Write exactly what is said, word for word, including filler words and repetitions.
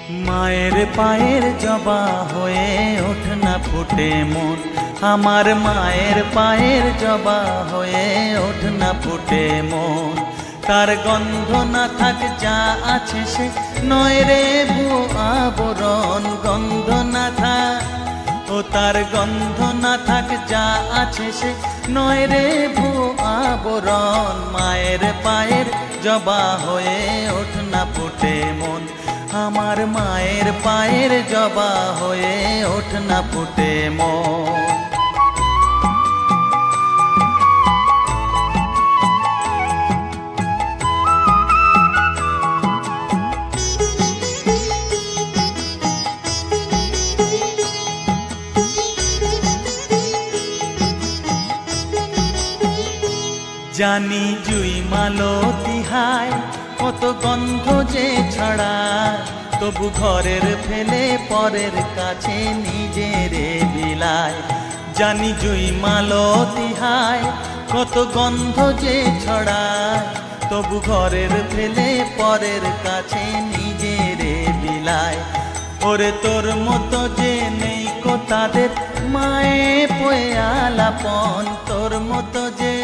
মায়ের পায়ের জবা হয়ে ওঠ না ফুটে মন, আমার মায়ের পায়ের জবা হয়ে ওঠ না ফুটে মন। তার গন্ধ না থাক যা আছে সে নয় রে ভুয়ো আবরণ, গন্ধ না থাক ও তার গন্ধ না থাক যা আছে সে নয় রে ভুয়ো আবরণ। মায়ের পায়ের জবা হয়ে ওঠ না ফুটে মন, আমার মায়ের পায়ের জবা হয়ে ওঠ না ফুটে মন। জানি জুই মালতী হায় কত গন্ধ যে ছড়ায়, তবু ঘরের ফেলে পরের কাছে নিজেরে বিলায়। জানি জুই মালতী হায় কত গন্ধ যে ছড়ায়, তবু ঘরের ফেলে পরের কাছে নিজেরে বিলায়। ওরে তোর মতো যে নেই কো তাদের মায়ে পয়ে আলাপন, তোর মতো যে